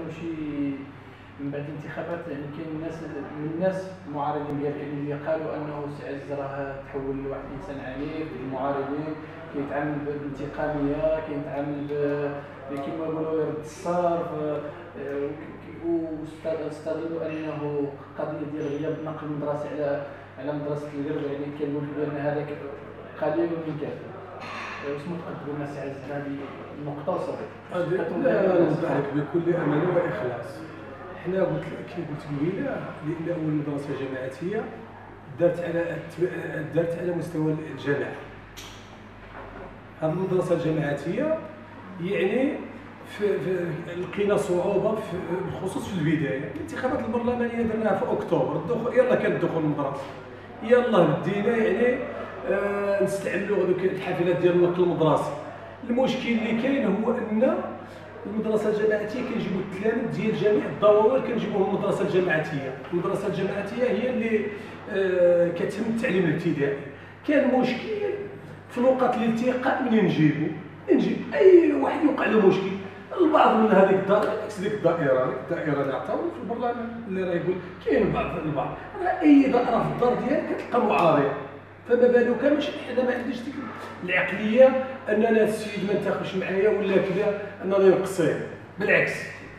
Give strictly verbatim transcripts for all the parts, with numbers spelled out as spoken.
كانوا شي من بعد الانتخابات، يعني كاين الناس من الناس المعارضين ديال اللي قالوا انه سي عز راه تحول لواحد الانسان عنيف. المعارضين كيتعامل بانتقاميه، كيتعامل كما يقولوا يرد الصرف، واستغلوا انه قضيه ديال غياب النقل المدرسي على على مدرسه القرب، يعني كيقول بان هذاك قليل من كافر. واش متقدم لنا سي عز هذه النقطه وصافي؟ لا نوضح لك بكل امانه واخلاص. حنا قلت لك كي قلت قبيله لان اول مدرسه جماعتيه دارت على دارت على مستوى الجامعه. هذه المدرسه الجماعتيه يعني في, في لقينا صعوبه في بالخصوص في البدايه. الانتخابات البرلمانيه درناها في اكتوبر، الدخول يلا كان الدخول المدرسي، يلا بدينا يعني آه نستعملوا هذوك الحافلات ديال النقل المدرسي. المشكل اللي كاين هو ان المدرسه الجماعتيه كنجيبوا التلاميذ ديال جميع الدواوين كنجيبوهم المدرسه الجماعتيه. المدرسه الجماعتيه هي اللي آه كتهم التعليم الابتدائي. كان مشكل في نقط الالتقاء منين نجيبو نجيب اي واحد يوقع له مشكل. البعض من هذيك الدائره عكس ديك الدائره الدائره اللي عطاونا في البرلمان اللي راه يقول كاين بعض البعض راه اي دائره في الدار ديالك كتلقى معارض، فما بالك ماشي حنا ما عندناش ديك العقليه اننا السيد ما انتخبش معايا ولا كذا اننا نقصيه. بالعكس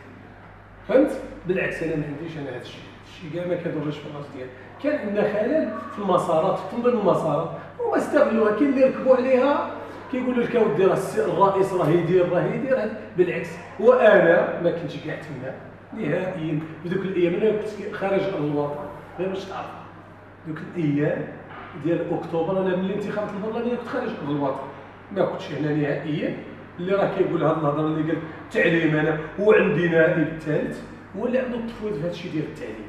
فهمت؟ بالعكس انا ما عنديش انا هذا الشيء، الشيء كاع ما كيضرش في الراس ديالي. كان عندنا خلل في المسارات في تنظيم المسارات وما استغلوها. كاين اللي ركبوا عليها كيقولوا لك اودي راه الرئيس راه يدير راه يدير. بالعكس وانا ما كنتش كاع تما نهائيا في ذوك الايام. انا كنت خارج الوطن غير باش تعرف ذوك الايام ديال اكتوبر. انا من الانتخابات البرلمانيه كنت خارج الوطن ما كنتش هنا نهائيا. اللي راه كيقول هذه الهضره اللي قال التعليم انا وعندي نائب ثالث هو اللي عنده التفويض في هذا الشيء ديال التعليم.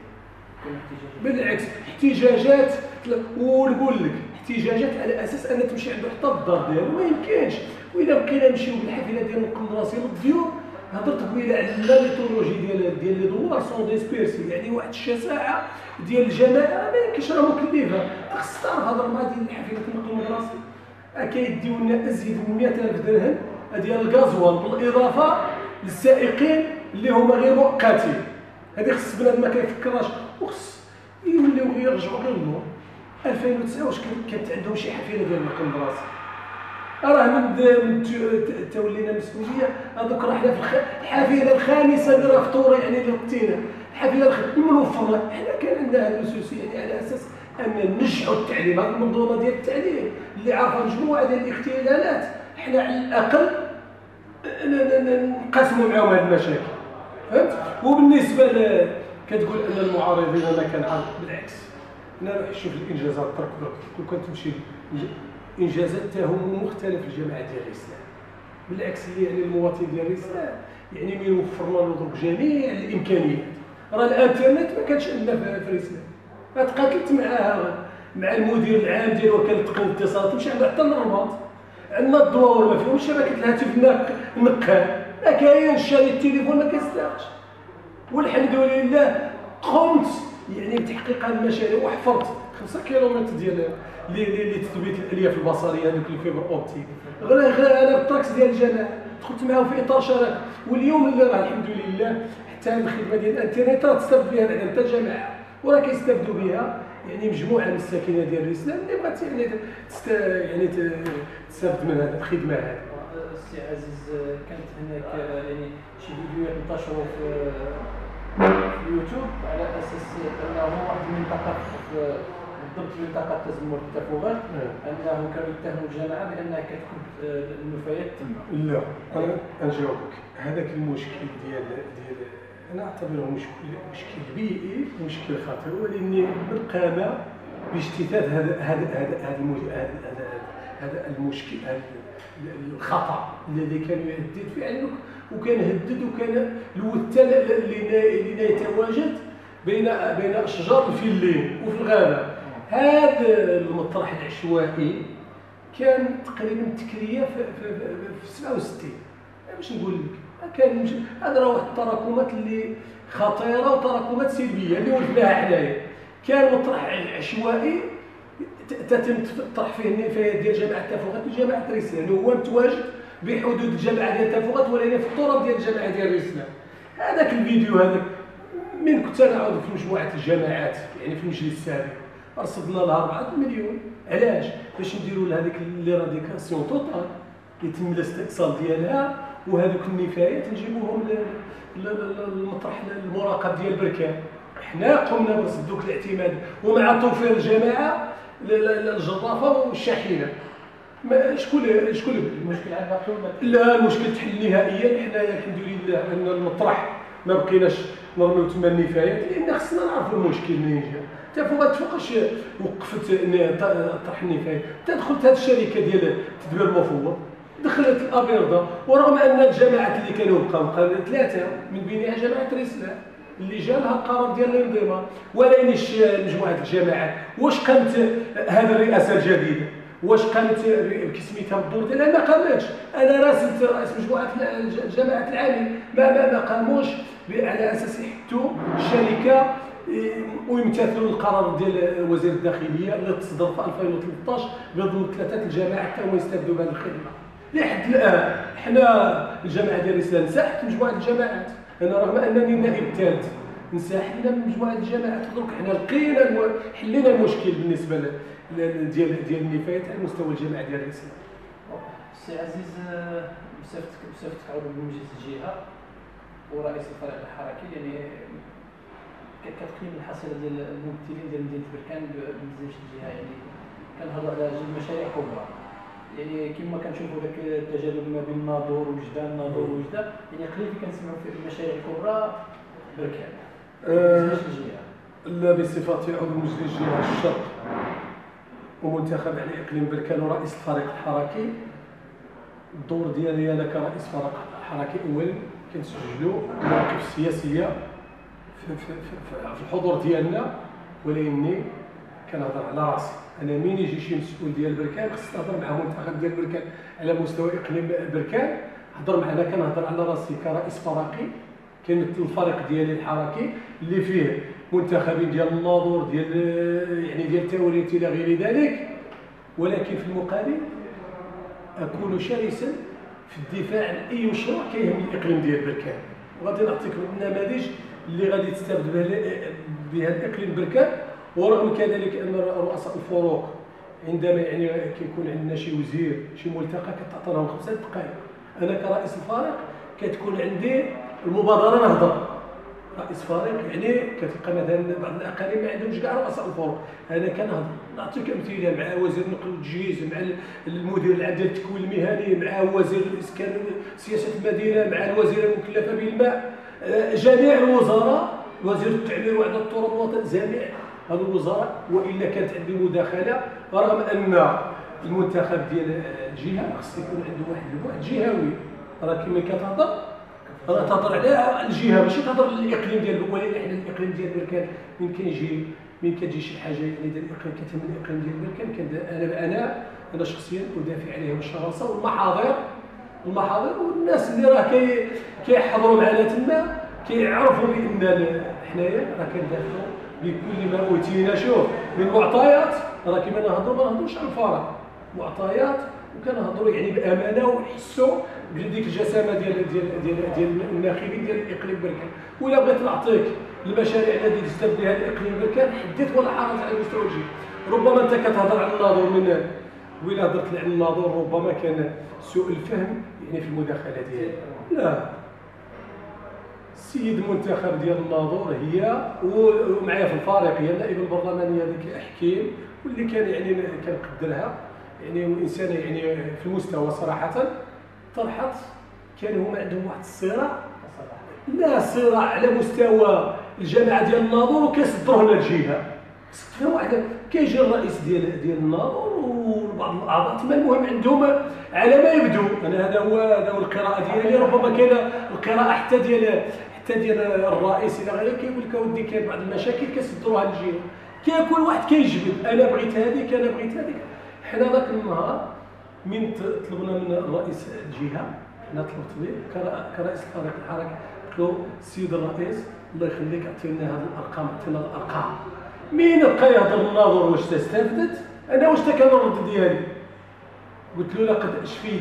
بالعكس احتجاجات ونقول لك احتجاجات على اساس ان تمشي عنده حتى الدار ديالو ما يمكنش. واذا بقينا نمشيو بالحافله ديال النقل المدرسي للديور هضرت قبيله على لا ميثولوجي ديال ديال لي دوار سون ديسبيرسي، يعني واحد الشساعه ديال الجماعه ما يمكنش راه مكلفه. خصك تعرف هضر مع ديال حافله النقل المدرسي كيديو لنا ازيد من مئة ألف درهم ديال الغازوال بالاضافه للسائقين اللي هما غير مؤقتين. هذه خص بنادم ما كيفكرهاش وخص يوليو يرجعوا غير للنور. ألفين وتسعة واش كانت عندهم شي حافله ديال النقل المدرسي؟ راه من من تولينا المسؤوليه هذوك راه حنا في الحافله الخامسه اللي راه فطوره يعني اللي قلتينا الحافله المنظمه. حنا كان عندنا هذا السوسي يعني على اساس ان ننجحوا التعليم. هذه المنظومه ديال التعليم اللي عارفه مجموعه ديال الاختلالات حنا على الاقل نقاسموا معاهم هذه المشاكل. فهمت؟ وبالنسبه ل كتقول ان المعارضين انا كنعارض، بالعكس انا روح شوف الانجازات درك درك كون كتمشي انجازات تهم مختلف الجماعه ديال الاسلام. بالعكس اللي يعني المواطن ديال الاسلام يعني من وفرنا له درك جميع الامكانيات. راه الانترنت ما كانش عندنا في الاسلام. تقاتلت معاه مع المدير العام ديال وكاله تقنيه الاتصالات مشى عنده حتى الرباط. عندنا الدور ما فيهمش شبكه الهاتف النقال ما كاينش، شاري التليفون ما كيستاهلش. والحمد لله قمت يعني بتحقيق هذه المشاريع وحفرت خمسة كيلومتر ديال لتثبيت الالياف البصريه هذوك الفيبر اوبتيك. غير غير انا بالطاكس ديال الجامعه دخلت معاهم في اطار شراكه. واليوم اللي راه الحمد لله حتى الخدمه ديال الانترنت راه تستافد بها بعدا حتى الجامعه وراه كيستافدوا بها يعني مجموعه من الساكنه ديال الاسلام اللي بغات يعني تست يعني تستافد من هذه الخدمه هذه. سي عزيز كانت هناك يعني شي فيديوهات انتشروا في في اليوتيوب على اساس انه واحد المنطقه بالضبط في منطقه تزمر التفوغات انه كانوا يتهموا الجماعه بانها كتكب النفايات تما. لا انا نجاوبك. هذاك المشكل ديال ديال انا اعتبره مشكل مشكل بيئي مشكل خطير، ولاني بالقامه باجتثاث هذا هذا هذا هذا هذا المشكل هذا الخطا الذي كان يهدد فعلا وكان هدد وكان الوتل اللي يتواجد بين بين اشجار الفلين وفي الغابه. هذا المطرح العشوائي كان تقريبا تكريه في, في, في سبعة وستين باش نقول لك. كان هذا راه واحد التراكمات اللي خطيره وتراكمات سلبيه اللي ولفناها حنايا. كان مطرح عشوائي تتم تطرح فيه النفايات ديال جامعه التفوغات وجامعه ريسلان، هو متواجد بحدود الجامعه ديال التفوغات ولكن في التراب ديال الجامعه ديال ريسلان. هذاك الفيديو هذاك من كنت انا عضو في مجموعه الجماعات يعني في المجلس السابق رصدنا لها أربعة مليون. علاش؟ باش نديروا لها هذيك لي راديكاسيون توتال يتم الاستئصال ديالها، وهذوك النفايات نجيبوهم للمطرح المراقب ديال بركان. حنا قمنا برصد دوك الاعتماد ومع توفير الجماعه الجرافه والشاحنه. ما شكون شكون المشكل عاد باقي ولا لا؟ المشكل تحل نهائيا. حنايا الحمد لله ان المطرح ما بقيناش نرميو تما النفايات، لان خصنا نعرفوا المشكل منين جا. انت فوق فوقاش وقفت طرح النفايات؟ تدخلت هذه الشركه ديال التدبير المفوض، دخلت الابيضه، ورغم ان الجماعات اللي كانوا بقاو بقاو ثلاثه من بينها جماعه الاسلام اللي جا لها القرار ديال الانضمام، ولكنش مجموعه الجماعات. واش قامت هذه الرئاسه الجديده؟ واش قامت بكسميتها بالدور ديالها؟ ما قامتش. انا راسلت رئيس مجموعه الجماعات العاملين ما ما, ما قاموش على اساس يحطوا الشركه ويمتثلوا القرار ديال وزير الداخليه اللي تصدر في ألفين وثلاثطاش بضم ثلاثه الجماعات حتى هما يستافدوا بهذه الخدمه. لحد الان حنا الجماعه ديال الاسلام نساحت مجموعه الجماعات، انا رغم انني النائب الثالث نساحنا من مجموعه الجماعات. دروك حنا لقينا حلينا المشكل بالنسبه ديال ديال النفايات على مستوى الجماعه ديال الاسلام. سي عزيز، بصفتك بصفتك عضو بمجلس الجهه ورئيس الفريق الحركي، يعني كتقيم الحصيله ديال الممثلين ديال مدينه بركان بمجلس الجهه، يعني كنهضروا على جوج مشاريع كبرى، يعني كما كنشوفوا داك التجاذب ما بين ناظور وجده، ناظور وجده، يعني قليل كنسمعوا في المشاريع الكبرى بركان. أه لا، بصفتي عضو مجلس الجهه الشرق ومنتخب على اقليم بركان ورئيس الفريق الحركي، الدور ديالي انا كرئيس فريق حركي اولا كنسجلوا المواقف السياسيه في, في, في, في الحضور ديالنا، ولكني كنهضر على راسي. انا مين يجي شي مسؤول ديال بركان خصني نهضر مع منتخب ديال بركان على مستوى اقليم بركان، هضر معنا كنهضر على راسي كرئيس فريقي كنمثل الفريق ديالي الحركي اللي فيه منتخبين ديال الناظور ديال يعني ديال التوريث الى غير ذلك، ولكن في المقابل اكون شرسا في الدفاع عن اي مشروع كيهم الاقليم ديال بركان. وغادي نعطيك النماذج اللي غادي تستافد بها الاقليم بركان. ورغم كذلك ان رؤساء الفروق عندما يعني كيكون عندنا شي وزير شي ملتقى كتعطى لهم خمسة دقائق، انا كرئيس الفريق كتكون عندي المبادره نهضر. رئيس فريق يعني كتلقى مثلا بعض الاقاليم ما عندهمش كاع رؤساء الفروق، انا كنهضر. نعطيك امثله مع وزير النقل والتجهيز، مع المدير العام ديال التكوين المهني، مع وزير الاسكان وسياسه المدينه، مع الوزيره المكلفه بالماء، جميع الوزراء، وزير التعمير وإعادة التراب الوطني، جميع هذه الوزراء. والا كانت عندي مداخله، رغم ان المنتخب ديال الجهه خص يكون عنده واحد البعد جهوي، راه كما كتهضر راه تهضر على الجهه ماشي تهضر على الاقليم ديال، ولكن حنا الاقليم ديال بركان من كيجي من كتجي شي حاجه يعني ديال الاقليم كتهم الاقليم ديال بركان، انا انا انا شخصيا ادافع عليها بالشراسه والمحاضر المحاضر والناس اللي راه كي كيحضروا معنا تما كيعرفوا بان حنايا راه كندافعوا بكل ما اوتينا. شوف من معطيات، راه كما نهضروا ما نهضروش على الفراغ، معطيات وكنهضروا يعني بامانه ونحسوا بديك الجسامه ديال ديال ديال ديال الناخبين ديال الاقليم بركان. ولا بغيت نعطيك المشاريع التي تستافد بها الاقليم بركان حديت ولا حرج على مستوى الجهه. ربما انت كتهضر على الناظور، من ولا هضرت على الناظور ربما كان سوء الفهم يعني في المداخله ديالي. لا، السيد المنتخب ديال الناظور هي ومعايا في الفريق هي النائب البرلمانيه ديك حكيم، واللي كان يعني كنقدرها يعني انسانه يعني في المستوى صراحه. طرحت كان هما عندهم واحد الصراع، لا صراع على مستوى الجماعه ديال الناظور وكيصدروا لنا الجهه. صدفه واحده كيجي الرئيس ديال ديال الناظور وبعض الاعضاء تما، المهم عندهم على ما يبدو، انا هذا هو هذا هو القراءه ديالي. ربما كاينه القراءه حتى ديال حتى ديال الرئيس الى غيره، كيقول لك اودي كاين بعض المشاكل كيصدروها للجهه، كيكون واحد كيجبد انا بغيت هذيك انا بغيت هذيك. حنا ذاك النهار من طلبنا من الرئيس الجهه، حنا طلبت به كرئيس الفريق الحركي، قلت له السيد الرئيس الله يخليك اعطينا هذه الارقام، اعطينا الارقام. مين بقى يهضر الناظور واش تستافدت، انا واش كان الرد ديالي؟ قلت له لقد شفيت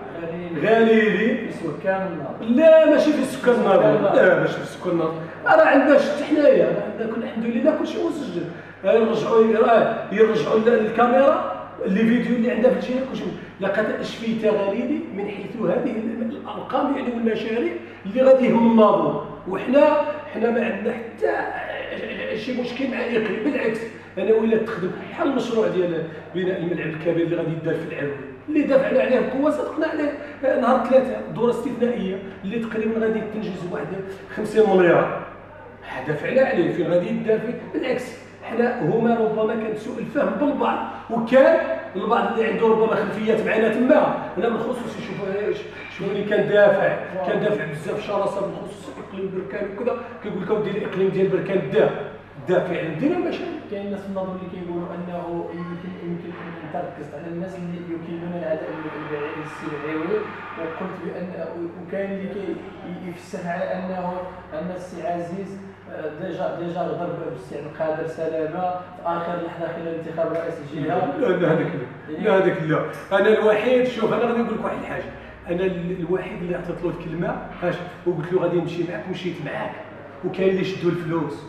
غاليلي في سكان النار. لا ماشي في سكان النار، لا ماشي في سكان النار، راه عندنا شت حنايا، عندنا كل الحمد لله كلشي مسجل، يرجعوا يرجعوا الكاميرا اللي فيديو اللي عندها في الجهه كلشي. لقد اشفيت غاليلي من حيث هذه الارقام يعني والمشاريع اللي غادي يهم الناظور، وحنا حنا ما عندنا حتى شي مشكل مع الاقليم، بالعكس انا ولا تخدم بحال المشروع ديال بناء الملعب الكبير اللي غادي يدار في العروي اللي دافعنا عليه بقوه، صدقنا عليه نهار ثلاثه دوره استثنائيه اللي تقريبا غادي تنجز واحد خمسين مليار، دافعنا عليه فين غادي يدار فيه. بالعكس حنا هما ربما كان سوء الفهم بالبعض، وكان البعض اللي عنده ربما خلفيات معنا تما. انا بالخصوص شوف شوفوني كندافع كندافع بزاف شراسه بالخصوص اقليم بركان وكذا، كيقول لك اودي الاقليم ديال بركان دا دا فعلا دينا مشاكل. كاين الناس في النظر اللي كيقولوا انه يمكن يمكن ان تركز على الناس اللي يكيلون العداء السلعوي، وقلت بان وكاين اللي كيفسر على انه ان السي عزيز ديجا ديجا ضرب بالسي عبد القادر سلامه في اخر لحظه خلال انتخاب رئيس الجهه. لا لا هذاك لا لا هذاك لا، انا الوحيد شوف انا غادي نقول لك واحد الحاجه، انا الوحيد اللي عطيت له الكلمه هاش وقلت له غادي نمشي معاك ومشيت معاك، وكاين اللي شدوا الفلوس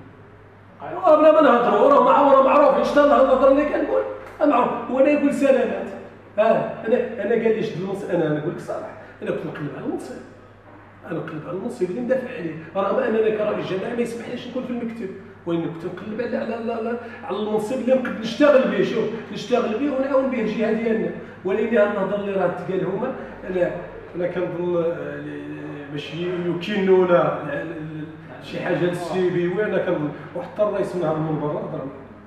بلا ما نهضروا راه معروف معروف شتا الهضره اللي كنقول معروف، وانا يقول سلامات ها انا انا قال لي شد المنصب، انا نقول لك صراحه انا كنت نقلب على المنصب، انا نقلب على المنصب اللي ندافع عليه، رغم اننا كرئيس جماعه ما يسمحليش نكون في المكتب، وين كنت نقلب على على على المنصب اللي نقدر نشتغل به، شوف نشتغل به ونعاون به الجهه ديالنا. ولكن هاد الهضره اللي راه تقال هما انا انا كنظن باش يكنونا شي حاجه للسيبي، وانا كنظن وحتى الرئيس من هذا المنبر هضر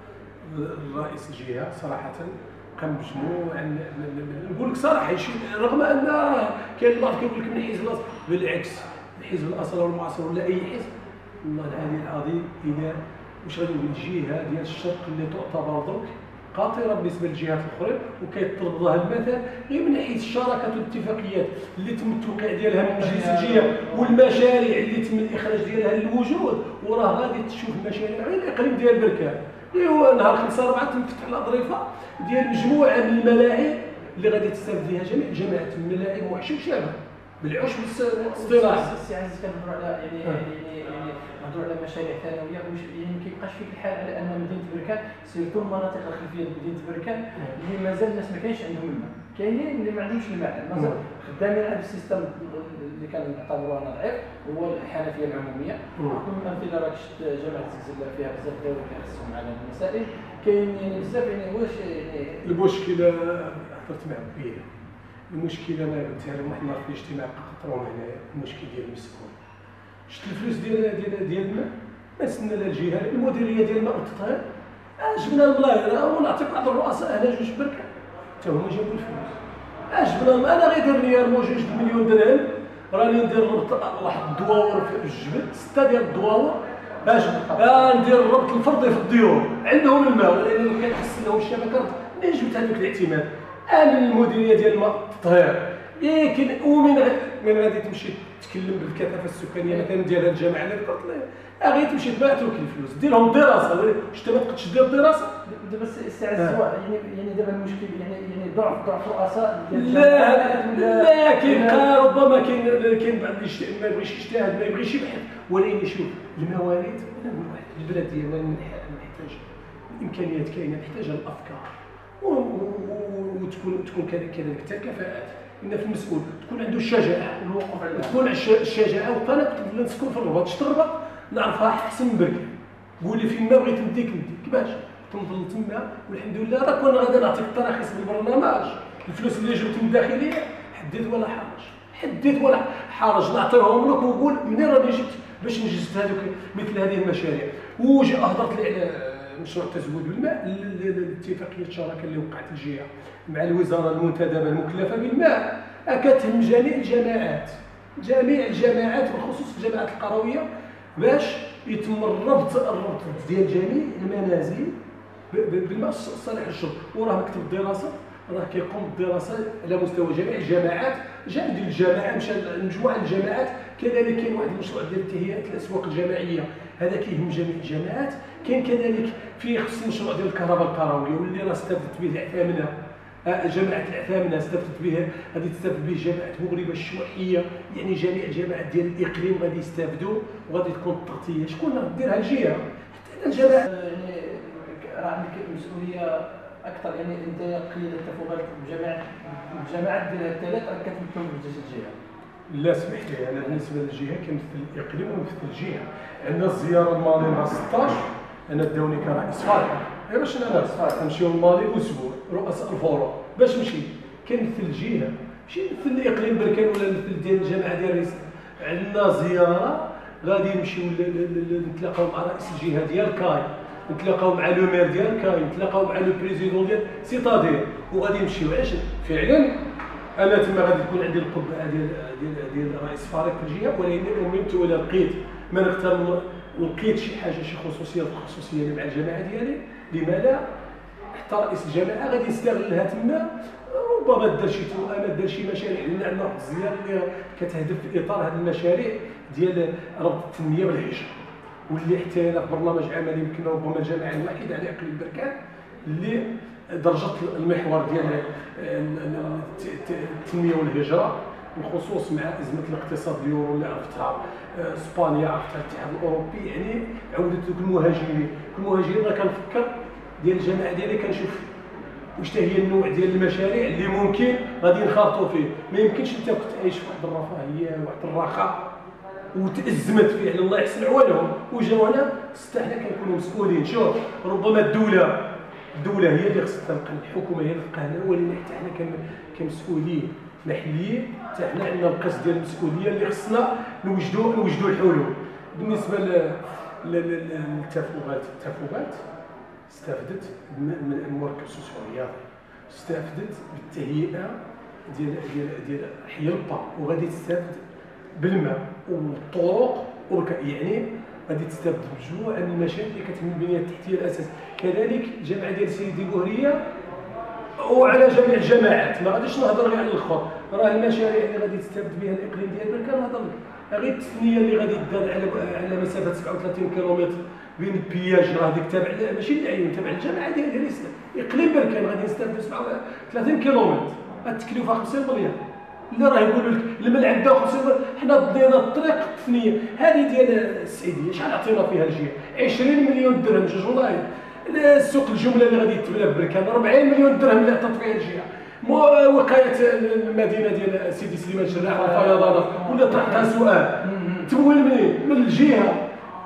الرئيس الجهه صراحه كان مجموع نقول لك صراحه رغم ان كاين البعض كيقول لك من حزب الاصل، بالعكس الحزب الاصل والمعاصر ولا اي حزب والله العلي العظيم الى واش غادي نقول الجهه ديال الشرق اللي تعتبر درك قاطره بالنسبه للجهات الاخرى، وكيطلب لها المثل غير من ناحيه الشراكات والاتفاقيات اللي تم التوقيع ديالها من مجلس الجهه والمشاريع اللي تم الاخراج ديالها للوجود، وراه غادي تشوف المشاريع غير الاقليم ديال بركان. ايوا نهار خمسة أربعة تم فتح الاظرفه ديال مجموعه من الملاعب اللي غادي تستافد فيها جميع الجماعات من الملاعب وحش وشابه بالعشب والاصطلاح. السي عزيز كنهضروا على يعني يعني يعني نهضروا على مشاريع ثانويه، يعني ما كيبقاش فيك الحال على ان مدينه بركان سيرتو المناطق الخلفيه ديال مدينه بركان اللي مازال الناس ما كاينش عندهم الماء، كاينين اللي ما عندهمش الماء مازال خدامين على السيستم اللي كنعتبروه انا ضعيف هو الحنفيه العموميه. وكم امثله راك شفت جامعه زلزله فيها بزاف ديال كيخصهم على المسائل، كاين يعني بزاف يعني واش يعني المشكله هضرت معك فيها، المشكله انا قلت لهم حنا في الاجتماع قطروا هنايا المشكل ديال المسكون، شفت الفلوس ديال ديال ديال الماء ما سنا لا الجهه المديريه ديال الماء والتطهير جبنا الملاير ونعطيك بعض الرؤساء هنا جوج بركه حتى هما جابوا الفلوس جبنا. انا غير لي رموج جوج مليون درهم راني ندير ربط واحد الدواور في الجبل سته ديال الدواور باش ندير الربط الفردي في الديور عندهم الماء، ولكن كنحسن لهم الشبكه منين جبت هذوك الاعتماد؟ انا المديريه ديال الماء والتطهير لكن ومن من غادي تمشي تكلم بالكثافه السكانيه مثلا ديال هذه الجامعه اللي ذكرت لها غادي تمشي تبعت لك الفلوس دير لهم دراسه، واش انت ما تقدش دير دراسه؟ دابا السي عزيز يعني يعني دابا المشكل يعني يعني ضعف ضعف رؤساء ديال لا لا كاين ربما كاين كاين بعض اللي ما يبغيش يجتهد ما يبغيش يبحث، ولكن شوف الموارد انا نقول واحد البلاد ديالنا محتاج الامكانيات كاينه محتاجه الافكار وتكون تكون كذلك حتى الكفاءات ان في المسؤول تكون عنده الشجاعه والوقوف على تكون الشجاعه. وانا كنت نسكن في الرباط شفت الرباط نعرفها احسن من بركان، قول لي فين ما بغيت نديك نديك باش تنظل تما والحمد لله راه كنا غادي نعطيك التراخيص بالبرنامج الفلوس اللي جبت من الداخليه حديت ولا حرج حديت ولا حرج نعطيهم لك ونقول منين راني جبت باش نجزت هذوك مثل هذه المشاريع. وجا هضرت لي على مشروع تزويد بالماء الاتفاقيه الشراكه اللي وقعت الجهه مع الوزاره المنتدبه المكلفه بالماء كتهم جميع الجماعات جميع الجماعات بالخصوص الجماعات القرويه باش يتم الربط الربط ديال جميع المنازل بالماء الصالح للشرب. وراه مكتب الدراسه راه كيقوم بالدراسه على مستوى جميع الجماعات، جا ديال الجماعه مشى لمجموعه الجماعات. كذلك كاين واحد المشروع ديال تهيئه الاسواق الجماعيه هذا كيهم جميع الجماعات. كاين كذلك في خص المشروع ديال الكهرباء القرويه واللي راه استفدت به العثامنه جامعه العثامنه استفدت بها، غادي تستافد به جامعه مغربه الشواحيه، يعني جميع الجامعات ديال الاقليم غادي يستافدوا وغادي تكون التغطيه. شكون غاديرها؟ الجهه. حتى الجامعه يعني راه عندك مسؤوليه اكثر، يعني انت قياده التفوقات بجامعه الجامعات ديال الثلاث راك كتمثل بجوج الجهه. لا سمح لي، انا بالنسبه للجهه كنمثل الاقليم ونمثل الجهه. عندنا الزياره الماضيه نهار ستطاش انا داوني كرئيس فريق، غير باش انا غنمشيو الماضي اسبوع رؤساء الفروع باش نمشي كنمثل الجهه، ماشي نمثل الاقليم بركان ولا نمثل ديال الجامعه ديال الرئيس. عندنا زياره غادي نمشيو نتلاقاو مع رئيس الجهه ديال كاي، نتلاقاو مع لو مير ديال كاي، نتلاقاو مع لو بريزيدون ديال سيتادير، وغادي نمشيو. علاش؟ فعلا انا تما غادي تكون عندي القبعه ديال ديال ديال رئيس فريق في الجهه، ولكن امنت ولا لقيت ما نختار لقيت شي حاجه شي خصوصيه خصوصيه مع الجماعه ديالي، لما لا؟ حتى رئيس الجماعه غادي يستغلها تما، ربما دار شي توأمات دار شي مشاريع، لان عندنا واحد الزياره اللي كتهدف في اطار هذه المشاريع ديال ربط التنميه والهجره، واللي حتى انا في برنامج عملي يمكن ربما الجامعه الوحيده على اقليم بركان اللي درجه المحور ديال التنميه والهجره، بالخصوص مع ازمه الاقتصاد اليورو اللي عرفتها اسبانيا، عرفتها الاتحاد الاوروبي، يعني عوده دوك المهاجرين. المهاجرين انا كنفكر ديال الجامعه ديالي كنشوف واش هي النوع ديال المشاريع اللي ممكن غادي نخرطوا فيه. ما يمكنش انت كنت عايش في واحد الرفاهيه واحد الرخاء وتأزمت فعلا الله يحسن عوالهم وجاو هنا، حتى حنا كنكونوا مسؤولين. شوف ربما الدوله الدوله هي اللي خصها تلقى، الحكومه هي اللي تلقى هنا، ولكن حتى حنا كمسؤولين محليين حتى حنا عندنا القص ديال المسؤوليه اللي خصنا نوجدوا نوجدوا الحلول. بالنسبه للتفوقات، التفوقات استفدت من المركب السوسيالي، استفدت بالتهيئه ديال ديال ديال حي البا، وغادي تستافد بالماء والطرق وبك، يعني غادي تستافد بمجموعه من المشاريع اللي كتهم البنيه التحتيه الاساس. كذلك الجامعه ديال سيدي بوهريه وعلى جميع الجامعات، ما غاديش نهضر غير على الاخر، راه المشاريع اللي غادي تستافد بها الاقليم ديال بركان نهضر لك غير التثنيه اللي غادي تدار على على مسافه سبعة وثلاثين كيلومتر بين البياج، راه هذيك تابع ماشي للعيون، تابع الجامعه ديال الرئيس اقليم بركان غادي نستافدوا سبعة وثلاثين كيلومتر، التكلفه خمسين مليون اللي راه يقولوا لك الملعب دا خمسين مليون. حنا بدينا الطريق التثنيه هذه ديال السعيديه شحال عطينا فيها الجهه؟ عشرين مليون درهم جوج والله. السوق الجمله اللي غادي يتبنى في بركان أربعين مليون درهم اللي عطات فيها الجهه. وقايه المدينه ديال سيدي سليمان شراح والفيضانات ولا طرحتها سؤال تمويل منين؟ من الجهه.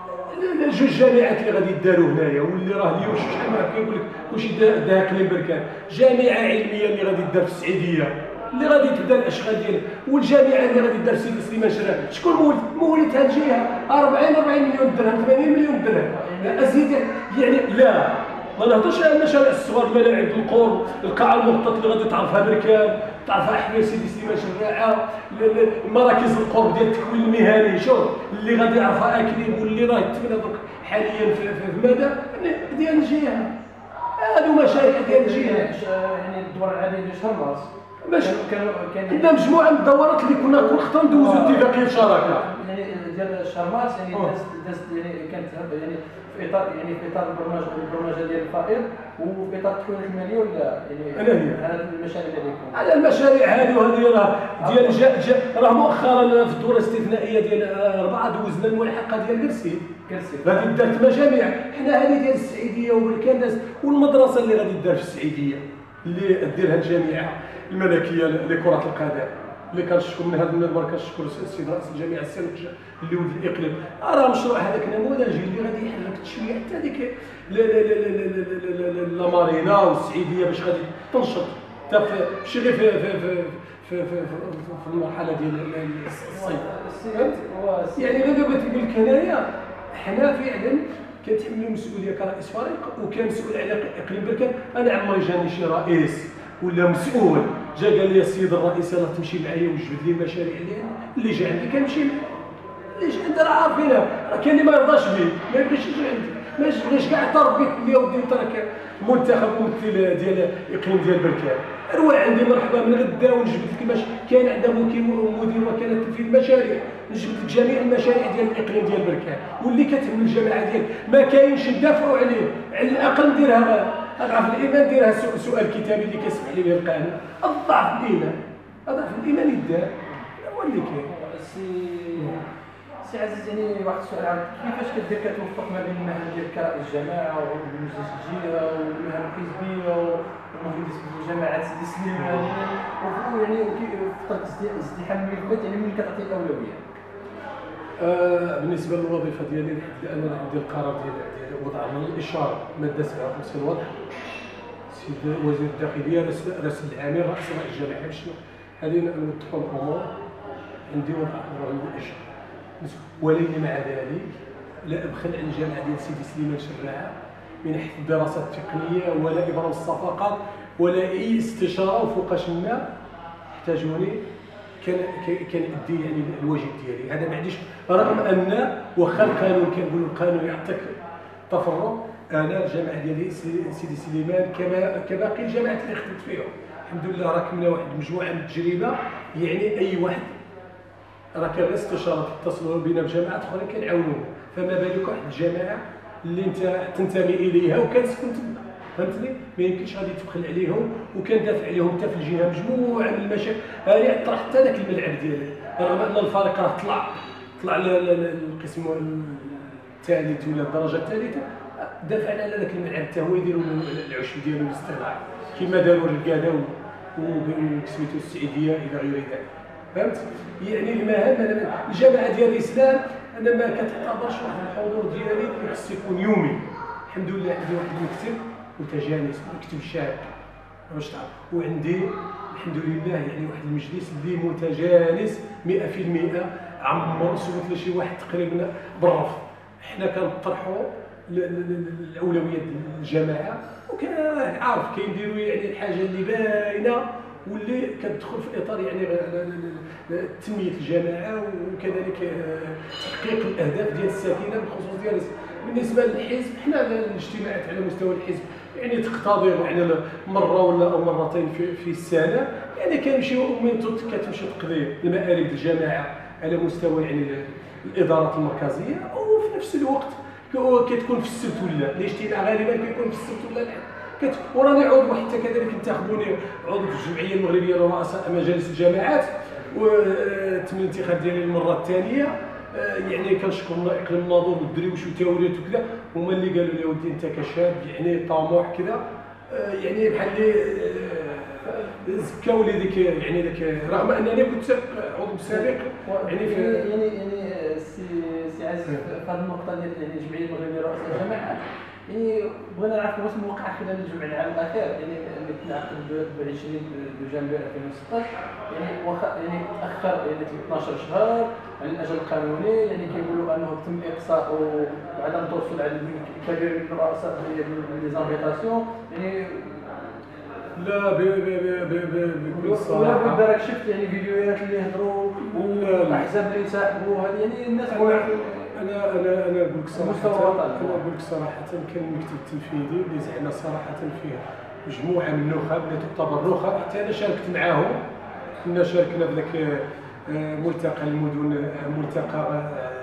جوج جامعات اللي غادي يداروا هنايا واللي راه اليوم شحال ما كيقول لك كلشي داها اقليم بركان، جامعه علميه اللي غادي دار في السعيديه اللي غادي تبدا الاشغال ديالها، والجامعه اللي غادي دار سيدي سليمان شراح شكون مولد؟ مولدها الجهه. أربعين أربعين مليون درهم، ثمانين مليون درهم ازيد، يعني لا ما نهضرش على المشاريع الصغار، الملاعب القرب، القاعه المغطاه اللي غادي تعرفها بركان، تعرفها حمير سيدي سليمان شراعه، مراكز القرب ديال التكوين المهني، شوف اللي غادي يعرفها اكليم واللي راه يتبنى درك حاليا في المدى ديال الجهه. هادو مشاريع ديال الجهه. يعني الدور العادي ديال شرماس باش عندنا مجموعه من الدورات اللي كنا كل خطا ندوزو اتفاقيه شراكه يعني ديال شرماس، يعني دازت دازت يعني كانت يعني في اطار يعني في اطار البرنامج البرنامج ديال الفائض وفي اطار التكوين المالي، ولا يعني على المشاريع اللي كاين على المشاريع هذه وهذه راه ديال جا جا راه مؤخرا في الدوره الاستثنائيه ديال اربعه دوزنا الملحقه ديال كرسي كرسي غادي دارت مجاميع. حنا هذه ديال السعيديه وبركان داز، والمدرسه اللي غادي دار في السعيديه اللي ديرها الجامعه الملكيه لكره القدم اللي كنشكر من هذا المنبر، كنشكر السيد رئيس الجامعه السي نقشه اللي ولد الاقليم. راه مشروع هذاك نموذجي اللي غادي يحرك التشويه حتى ديك لا مارينا والسعيديه باش غادي تنشط حتى ماشي غير في في في في في, في المرحله ديال الصيف. يعني دابا بغيت نقول لك هنايا حنا فعلا كنتحملوا المسؤوليه كرئيس فريق وكمسؤول على اقليم بركان. انا عمري جاني شي رئيس ولا مسؤول جا قال لي السيد الرئيس يلاه تمشي معايا وجبد لي المشاريع اللي اللي جا عندي كنمشي معاه، اللي جا عندي راه عارفينها، راه كاين اللي ما يرضاش بيه ما يبغيش يجي عندي، ما يبغيش كاع يعترف بك يا ودي انت راك منتخب ممثل ديال الاقليم ديال بركان، روح عندي مرحبا من غدا ونجبد لك باش كاين عندنا مدير وكاله تنفيذ المشاريع، نجبد لك جميع المشاريع ديال الاقليم ديال بركان واللي كتهم الجماعه ديال ما كاينش ندافعوا عليه، على الاقل نديرها اضعف الايمان ديرها سؤال كتابي اللي كيسمح لي به القانون. اضعف الايمان اضعف الايمان يدار هو اللي كاين. سي سي عزيز، يعني واحد السؤال عاود، كيفاش كدير كتوفق ما بين المهام ديال كرئيس الجماعه والمجلس الجهه والمهام الحزبيه والمجلس الجماعات سيدي سليمان، يعني يعني فتره ازدحام الملفات، يعني من كتعطي الاولويه؟ آه بالنسبه للوظيفه ديالي لان انا عندي القرار ديال ديال وضع من الاشاره ماده سبعة وخمسين الوضع. السيد وزير الداخليه راسل العامل رئيس الجماعه باش هذه نوضحوا الامور. عندي وضع من الاشاره، ولكن مع ذلك لا ابخل على الجامعه ديال سيدي سليمان شراعه من ناحيه الدراسات التقنيه ولا ابرام الصفقات ولا اي استشاره وفوقاش ما احتاجوني كان كنأدي يعني الواجب ديالي. هذا ما عنديش، رغم ان واخا القانون كنقولوا القانون يعطيك تفرغ، انا الجامعه ديالي سيدي سليمان كما كباقي الجامعات اللي خدمت فيهم الحمد لله راه كملنا واحد المجموعه من التجربه. يعني اي واحد راه كان استشارات اتصلوا بنا بجامعات اخرى كنعاونوه، فما بالك واحد الجامعه اللي انت تنتمي اليها وكتسكن تما، فهمتني؟ ما يمكنش غادي تبخل عليهم، وكندافع عليهم حتى في الجهه مجموعه من المشاكل. هي طرحت حتى ذاك الملعب ديالي رغم ان الفريق راه طلع طلع للقسم الثالث ولا الدرجه الثالثه، دافعنا على ذاك الملعب حتى هو يديروا العشب ديالو الاستغناء كما داروا الركاده وسميتو السعيديه الى غير ذلك. فهمت؟ يعني المهام انا الجامعه ديال الاسلام انا ما كتعتبرش واحد الحضور ديالي اللي خصو يكون يومي. الحمد لله عندي واحد المكتب متجانس، مكتب شاب واش تعرف، وعندي الحمد لله يعني واحد المجلس اللي متجانس مئة في المئة. عمر سولت لي شي واحد تقريبا بالرفض. حنا كنطرحوا الاولويات ديال الجماعه وكان عارف كينديروا يعني الحاجه اللي باينه واللي كتدخل في اطار يعني تنميه الجماعه وكذلك تحقيق الاهداف ديال الساكنه بالخصوص ديال. بالنسبه للحزب حنا الاجتماعات على مستوى الحزب يعني تقتضي يعني مره ولا او مرتين في, في السنه، يعني كنمشيو من كتمشي تقضي المآرب الجماعه على مستوى يعني الادارات المركزيه، وفي نفس الوقت كتكون في السبت ولا الاجتماع غالبا كيكون في السبت ولا الأحد. وراني عضو حتى كذلك انتخبوني عضو في الجمعيه المغربيه لرؤساء مجالس الجامعات وتم الانتخاب ديالي المره الثانيه. يعني كنشكر الله اقليم الناظور والدريوش وتاوريت وكذا، هما اللي قالوا لي ودي انت كشاب يعني طموح كذا، يعني بحال اللي زكاو لي ديك يعني ديك، رغم انني كنت عضو سابق يعني في يعني يعني سي سي عزيز في هذه النقطه ديال يعني الجمعيه المغربيه لرؤساء الجامعات، يعني بغينا نعرف واش وقع خلال الجمع العام الاخير يعني اللي تنعقد ب عشرين دجنبر ألفين وستطاش، يعني واخا يعني تاخر يعني اثناش شهر على الاجل القانوني، يعني كيقولوا انه تم اقصاء وعدم التوصل على الكبير من الرؤساء ديال لي زانفيتاسيون، يعني لا ب ب ب ب بكل صراحه ولا بد راك شفت يعني فيديوهات اللي هضروا والاحزاب اللي ساحبوا هذه، يعني الناس انا انا انا نقول لك صراحه انا نقول لك صراحه كان المكتب التنفيذي اللي زعنا صراحه فيه مجموعه من النخب اللي تعتبر نخب، حتى انا شاركت معاهم. كنا شاركنا بذاك ملتقى المدن، ملتقى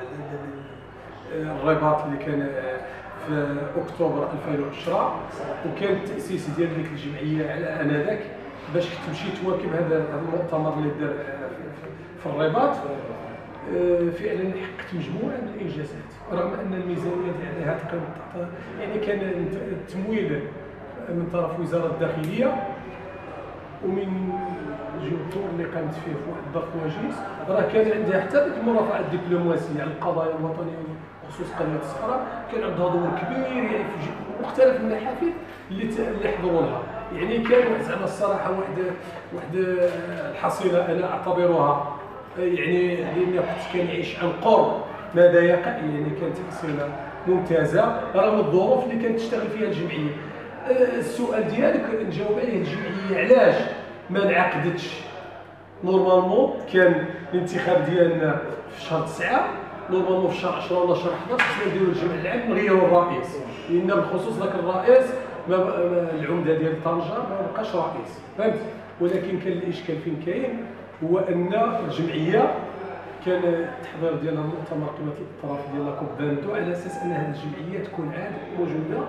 الرباط اللي كان في اكتوبر ألفين وعشرة، وكان التاسيس ديال ديك الجمعيه على انذاك باش تمشي تواكب هذا المؤتمر اللي دار في الرباط. فعلا حققت مجموعه من الانجازات رغم ان الميزانيه ديالها تقريبا يعني كان التمويل من طرف وزاره الداخليه ومن الجمهور اللي قامت فيه في واحد الظرف وجيز، راه كان عندها حتى ديك المرافعه الدبلوماسيه على القضايا الوطنيه بخصوص قضيه الصحراء، كان عندها دور كبير يعني في مختلف المحافل اللي اللي حضروا لها. يعني كان زعما الصراحه واحد واحد الحصيله انا اعتبرها يعني لأني كنت كنعيش عن قرب ماذا يقع، يعني كانت حصيله ممتازه رغم الظروف اللي كانت تشتغل فيها الجمعيه. السؤال ديالك نجاوب عليه، الجمعيه علاش ما انعقدتش؟ نورمالمون كان الانتخاب ديالنا في شهر تسعة، نورمالمون في شهر عشرة ولا شهر حداش خصنا نديروا الجمع العام نغيروا الرئيس، لان بالخصوص ذاك الرئيس العمده ديال طنجه ما بقاش رئيس، فهمت؟ ولكن كان الاشكال فين كاين هو ان الجمعيه كان التحضير ديالها مؤتمر قمه الاطراف ديال كوب باندو على اساس ان هذه الجمعيه تكون عاد موجوده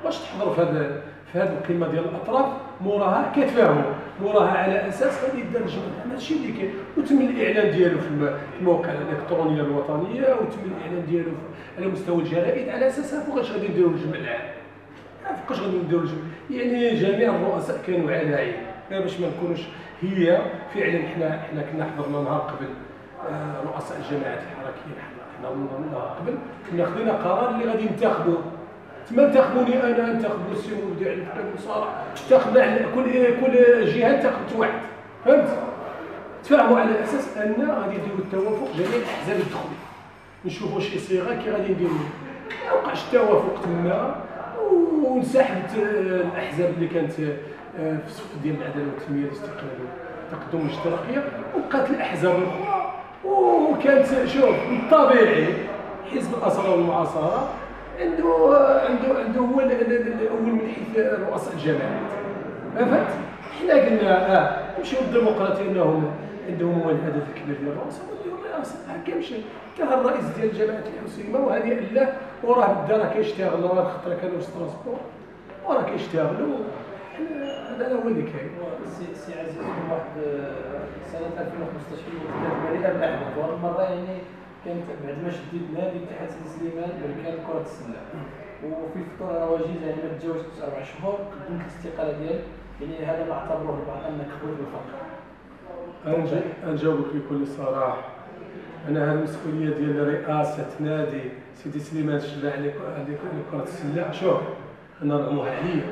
باش تحضروا في هذا في هذه القمه ديال الاطراف موراها كيتفاهموا موراها على اساس غادي يدار الجمع. هذا الشيء اللي كاين، وتم الاعلان ديالو في المواقع الالكترونيه الوطنيه، وتم الاعلان ديالو على مستوى الجرائد على اساسها فوقاش غادي نديروا الجمع العام، فوقاش غادي نديروا الجمع. يعني جميع الرؤساء كانوا على عين باش ما نكونوش. هي فعلا حنا حنا كنا حضرنا نهار قبل رؤساء الجماعات الحركيه، حنا نهار قبل كنا خدينا قرار اللي غادي ننتخبوا. تما انتخبوني انا، انتخبوا السي مبدع المصالح، انتخبنا على كل كل جهه انتخبت واحد، فهمت؟ تفاهموا على اساس ان غادي نديروا التوافق جميع الاحزاب الدخوليه، نشوفوا شي صيغه كي غادي نديروا. ما وقعش التوافق تما، وانسحبت الاحزاب اللي كانت في الصف ديال العداله والتنميه الاستقلاليه التقدم الاشتراكيه، وبقات الاحزاب الاخرى. وكانت شوف الطبيعي حزب الاصاله والمعاصره عنده عنده عنده هو الاول من حيث رؤساء الجماعات، ما فهمت؟ حنا قلنا اه نمشيو للديمقراطيه، انهم عندهم هو الهدف الكبير ديال الرئاسه وديروا الرئاسه. هكا مشى كان الرئيس ديال الجماعه الحسيمه وهذه له، وراه بدا راه كيشتغل، راه خطره كانوا في ستراسبور وراه كيشتغلوا. هذا هو اللي كاين. سي سي عزيز، واحد سنه ألفين وخمسطاش كانت مليئه بالاحداث، وهذه المره يعني كانت بعد ما شديد نادي اتحاد سيدي سليمان بركان كره السله، وفي فتره وجيزه يعني ما تجاوزش اربع شهور قدمت الاستقاله ديالك. يعني هذا ما اعتبروه البعض انك خرج بالفقر. انا نجاوبك بكل صراحه. انا هذه المسؤوليه ديال رئاسه نادي سيدي سليمان الشلاع لكره السله، شوف انا نرموها عليا.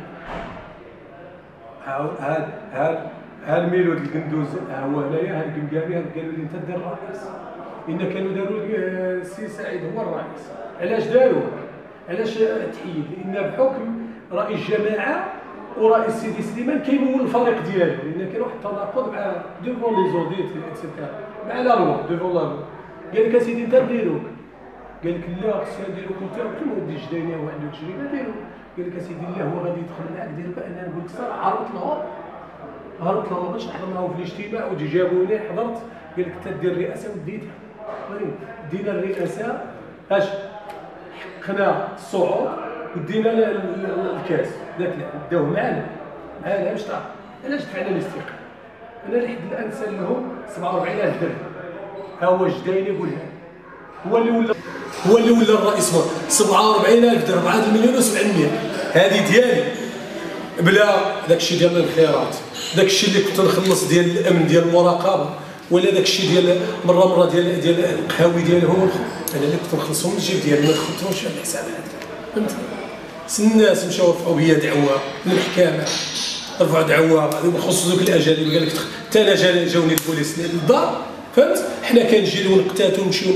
هاد هاد هاد الميلود القندوز ها هو هنايا، هاد القمقامي هاد قالوا لي انت دير الرئيس. إن كانوا داروا السي سعيد هو الرئيس. علاش داروا؟ علاش تحيد؟ لأن بحكم رئيس جماعة ورئيس سيدي سليمان كيمول الفريق ديالو، لأن كان واحد التناقض مع ديفون لي زوديت اكسيتيرا، مع لا لوا ديفون لا لوا. قال لك اسيدي انت ديروك، قال لك لا خصنا نديروك انت، قلت له ودي الجدينيه وعنده تجربه ديرو. قال لك اسيدي لا هو غادي يدخل معاك ديروك. انا نقول لك صراحه هربت لهم هربت لهم باش نحضر معاهم في الاجتماع وجي جابوني حضرت. قال لك انت دير الرئاسه وديتها. دينا الرئاسه اش حقنا الصعود ودينا الكاس ذاك داوه معنا معنا باش تعرف علاش دفعنا الاستقلال. انا لحد الان سالهم سبعة وأربعين ألف درهم. ها هو الجدايني يقولها، هو اللي ولا هو اللي ولا الرئيس. سبعة وأربعين ألف درهم، عاد المليون وسبعمية هذه ديالي بلا داك الشيء ديال الخيارات، داك الشيء اللي كنت نخلص ديال الامن ديال المراقبه، ولا داك الشيء ديال مره مره ديال ديال القهاوي ديالهم. انا اللي كنت نخلصهم من الجيب ديالي، ما دخلتهمش على الحسابات. فهمت؟ الناس مشاو رفعوا بيا دعوه للمحكمه، رفعوا دعوه بخصوص ذوك الاجانب. قال لك حتى انا جاوني البوليس للدار، فهمت؟ حنا كنجريو ونقتاتو ونمشيو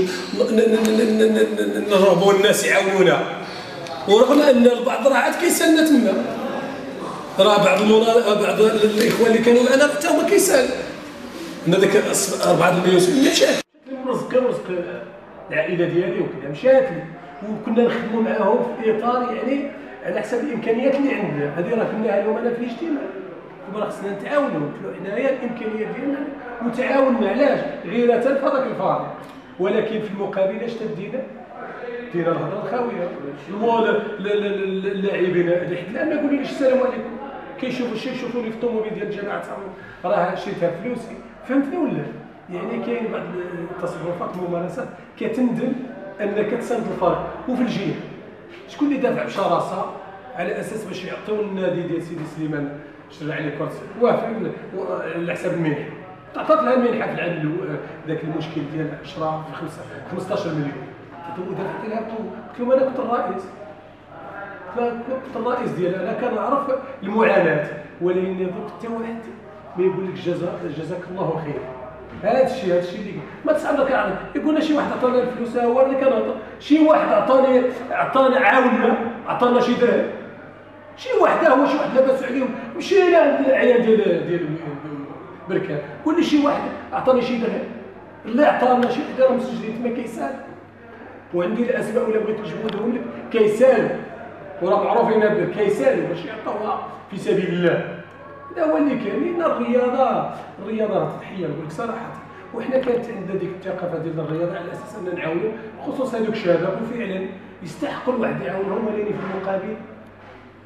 نرهبوا الناس يعاونونا، ورغم ان البعض راه عاد كيسالنا تما. راه بعض بعض الاخوان اللي كانوا معنا حتى هما كيسالوا ان داك أربعة مليون مشات رزق رزق العائله ديالي وكذا مشات لي، وكنا نخدموا معاهم في اطار يعني على حسب الامكانيات اللي عندنا. هذه راه كنا اليوم انا في الاجتماع راه خصنا نتعاونوا، قلت له حنايا الامكانيات ديالنا وتعاوننا. علاش؟ غيرة فهذاك الفارق، ولكن في المقابل اش تدينا؟ دينا الهضره الخاويه. اللاعبين لحد الان ما يقولوا ليش السلام عليكم، كيشوفوا شي يشوفوني في الطوموبيل ديال الجماعه راه شريتها بفلوسي. فهمتني ولا؟ يعني كاين بعض التصرفات الممارسات كتندم انك تساند الفريق. وفي الجهه شكون اللي دافع بشراسه على اساس باش يعطيو النادي ديال سيدي سليمان شرع عليه كرسي وافق على حساب المنحه، تعطات لها المنحه في العام ذاك المشكل ديال عشرة في خمسطاش مليون، دافعت لها. قلت لهم انا كنت الرئيس، كنت الرئيس ديالها، انا كنعرف المعاناه، ولكن درت حتى واحد ما يقول لك جزاك جزاك الله خير. هذا الشيء هذا الشيء اللي ما تصعب كنعرف. يقول لنا شي واحد عطانا الفلوس، هو اللي كنعطي. شي واحد عطاني عطانا عاوننا عطانا شي درهم، شي واحد هو شي واحد لاباس عليهم. مشينا عند العيان ديال ديال بركان، قول لي شي واحد عطاني شي درهم. اللي عطانا شي درهم مسجلين تما كيسال، وعندي الاسماء ولا بغيت نجبدهم لك كيسالوا، وراه معروفين هاد كيسالوا باش يعطوها في سبيل الله. هذا هو اللي كاين. لان الرياضه الرياضه تضحيه نقول لك صراحه، وحنا كانت عندنا ديك الثقافه ديال الرياضه على اساس ان نعاونوا، خصوصا هذوك الشباب وفعلا يستحقوا الواحد يعاونهم، ولكن في المقابل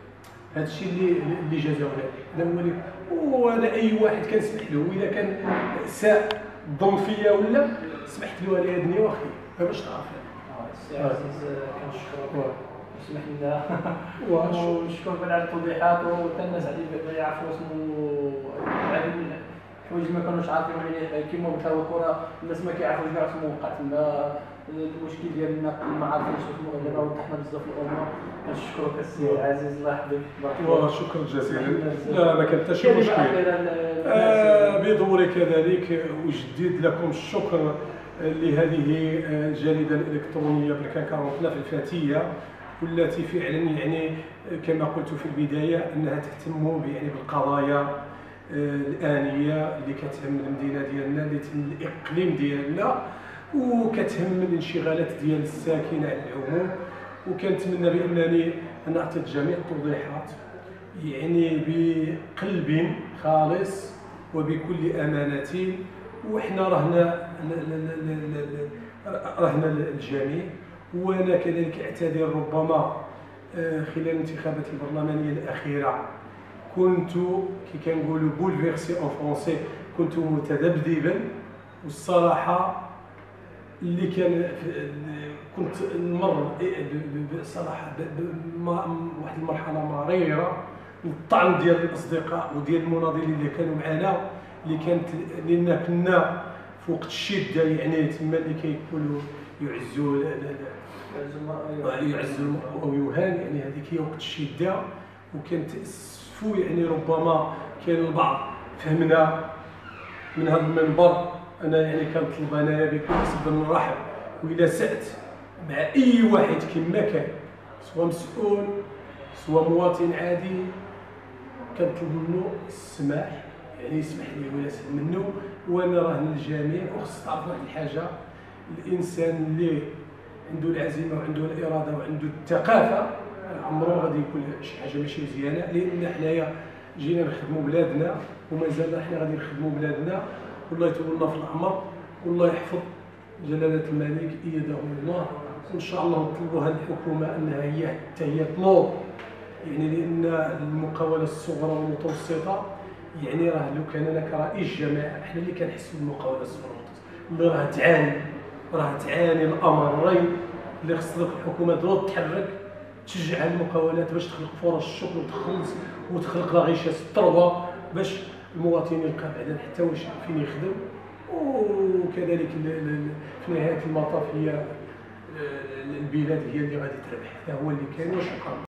هذا الشيء اللي اللي جازونا هذا هو اللي. وانا اي واحد كنسمح له اذا كان ساء الظن فيا ولا سمحت له على يدني واخي باش تعرف. السي عزيز كنشكرك اسمح لنا ونشكرك على التوضيحات وحتى الناس اللي يعرفوا اسمه الحوايج ما كانوش عارفينهم يعني كيما قلت هو الكره الناس ما كيعرفوش كاع اسمه وقع تما المشكل ديال النقل ما عارفينش اسمه دابا وضحنا بزاف الامور. كنشكرك السي عزيز الله يحفظك. والله شكرا جزيلا. لا ما كان حتى شي مشكل. آه بدوري كذلك اجدد لكم الشكر لهذه الجريده الالكترونيه بركان كارونتنا في الفاتيه والتي فعلا يعني كما قلت في البدايه انها تهتم يعني بالقضايا الآنية اللي كتهم المدينة ديالنا اللي تهم الإقليم ديالنا وكتهم الانشغالات ديال الساكنة على العموم. وكنتمنى بأنني نعطي جميع التوضيحات يعني بقلب خالص وبكل أمانة، وإحنا رهنا رهنا الجميع. وأنا كذلك أعتذر ربما خلال الانتخابات البرلمانية الأخيرة كنت كي كنقولوا بولفيرسي اون فرونسي، كنت متذبذبا والصراحه اللي كان كنت نمر بصراحه واحد المرحله مريره الطعن ديال الاصدقاء وديال المناضلين اللي كانوا معنا اللي كانت لان كنا في وقت الشده يعني تما اللي كيقولوا يعزوا يعزوا او يهان يعني هذيك هي وقت الشده. وكانت فو يعني ربما كاين البعض فهمنا من هذا المنبر انا يعني كنطلب انايا بكل حسب نرحب والى سعت مع اي واحد كما كان سواء مسؤول سواء مواطن عادي كنطلب منه السماح يعني يسمح لي ولا سمح منه. وانا راه الجميع وخص تعرف واحد الحاجه، الانسان اللي عنده العزيمه وعنده الاراده وعنده الثقافه عمرو غادي يكون شي حاجه ماشي مزيانه، لان حنايا جينا نخدموا بلادنا ومازال حنا غادي نخدموا بلادنا. والله يطولنا في العمر والله يحفظ جلاله الملك ايده الله. وان شاء الله نطلبوا هذه الحكومه انها هي حتى هي تنوض يعني، لان المقاوله الصغرى والمتوسطه يعني راه لو كان انا كرئيس جماعه احنا اللي كنحسوا بالمقاوله الصغرى اللي راه تعاني راه تعاني الامرين اللي خص الحكومه دروك تحرك تشجع المقاولات باش تخلق فرص الشغل وتخلص وتخلق غيشات الثروه باش المواطن يلقى بعدا حتى واش فين يخدم. وكذلك في نهايه المطاف هي البلاد هي اللي غادي تربح. هذا هو اللي كاين. وشكرا.